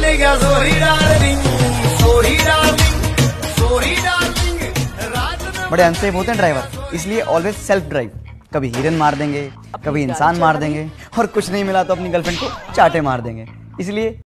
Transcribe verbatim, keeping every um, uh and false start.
गया sorry darling, sorry darling, sorry darling. बड़े unsafe होते हैं ड्राइवर, इसलिए ऑलवेज सेल्फ ड्राइव। कभी हिरन मार देंगे, कभी इंसान मार देंगे, और कुछ नहीं मिला तो अपनी गर्लफ्रेंड को चाटे मार देंगे। इसलिए